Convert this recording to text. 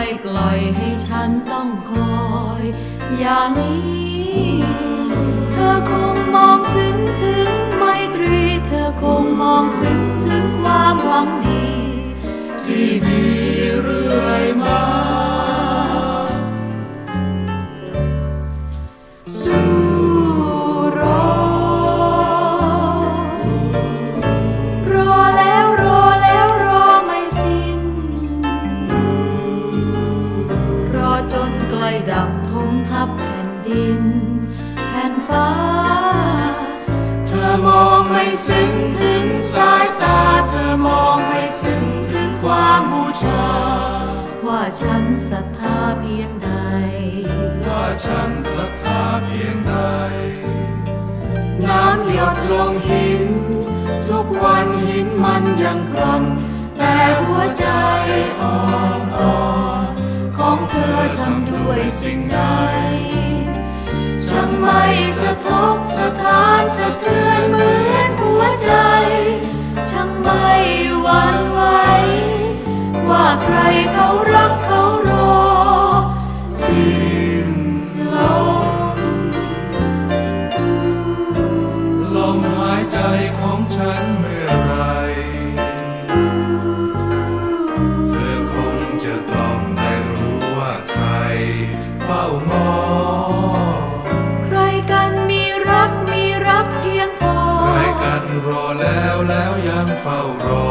ปล่อยให้ฉันต้องคอยอย่างนี้เธอคงมองซึ้งถึงไมตรีเธอคงมองซึ้งถึงความหวังดีที่มีเรื่อยมาสู้รอแล้วรอไม่สิ้นรอจนใกล้ดับทมทับแผ่นดินแผ่นฟ้าเธอมองไม่ซึ้งถึงสายตาเธอมองไม่ซึ้งถึงความบูชาว่าฉันศรัทธาเพียงใดว่าฉันศรัทธาเพียงใดน้ำหยดลงหินทุกวันหินมันยังกร่อนแต่หัวใจอ่อนของเธอทำด้วยสิ่งใดช่างไม่สะทกสะท้านสะเทือนเหมือนหัวใจช่างไม่หวั่นไหวว่าใครเขารักเขารอสิ้นลมหายใจของฉันเมื่อไรเธอคงจะต้องได้รู้ว่าใครเฝ้างอใครกันมีรักเพียงพอใครกันรอแล้วยังเฝ้ารอ